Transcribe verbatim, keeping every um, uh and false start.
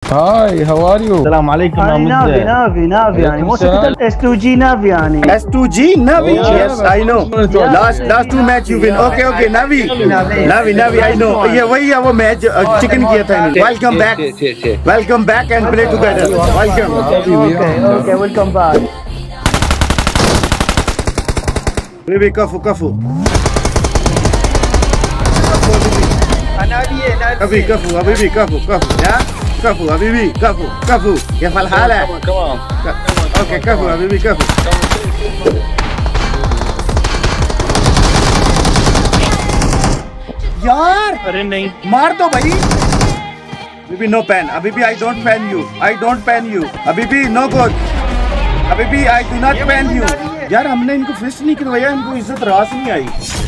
Hi, how are you? السلام عليكم. هاي نافي نافي نافي يعني مو سكتت اس تو جي نافي يعني. S two G Navi. Yes, I know. Last last two match you win. Okay, okay, Navi. Navi, Navi, I know. ये वही है वो match chicken किया था इन्होंने. Welcome back. Welcome back and play together. Welcome. Okay, okay, welcome back. Habibi kafu kafu. Habibi kafu, Habibi kafu kafu. Yeah. كفو حبيبي كفو كفو كيف الحالة؟ اوكي كفو حبيبي كفو यार अरे नहीं मार दो भाई Habibi no pan Habibi I don't pan you I don't pan you Habibi no good Habibi I do not pan you यार हमने इनको fist नहीं करवाया इनको इज्जत रास नहीं आई